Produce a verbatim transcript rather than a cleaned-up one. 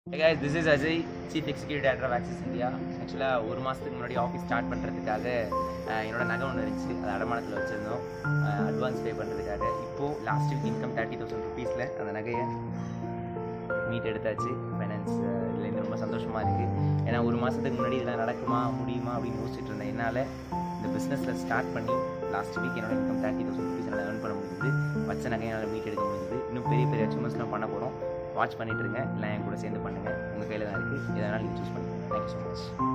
Hey guys, this is Ajay, Chief Executive Director of Access India. Actually, ஒரு மாதத்துக்கு முன்னாடி office start பண்ணுறதுக்காக என்னோட நகை ஒன்று இருந்துச்சு, அது அடமானத்தில் வச்சுருந்தோம் அட்வான்ஸ் பே பண்ணுறதுக்காக. இப்போது last week income thirty thousand ருபீஸில் அந்த நகையை மீட் எடுத்தாச்சு. ஃபைனான்ஸ் இதுலேருந்து ரொம்ப சந்தோஷமாக இருக்குது. ஏன்னா ஒரு மாதத்துக்கு முன்னாடி இதெல்லாம் நடக்குமா முடியுமா அப்படின்னு யோசிச்சுட்டு இருந்தேன். என்னால் இந்த பிஸ்னஸில் ஸ்டார்ட் பண்ணி லாஸ்ட் வீக் என்னோட இன்கம் தேர்ட்டி தௌசண்ட் ருபீஸ் என்னால் ஏர்ன் பண்ண முடியுது. வச்ச நகையை என்னால் மீட் எடுக்க முடியுது. இன்னும் பெரிய பெரிய அச்சீவ்மெண்ட்ஸ்லாம் பண்ண போகிறோம். வாட்ச் பண்ணிட்டு இருங்க, இல்லை என் கூட சேர்ந்து பண்ணுங்கள். உங்கள் கையில் தான் இருக்குது. எதனாலும் நீங்கள் சூஸ் பண்ணுங்கள். Thank you so much.